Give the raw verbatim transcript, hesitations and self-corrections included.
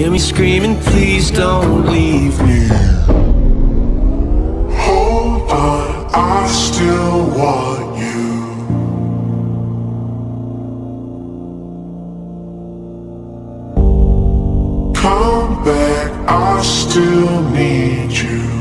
hear me screaming, please don't leave me. Hold on, I still want you. Come back, I still need you.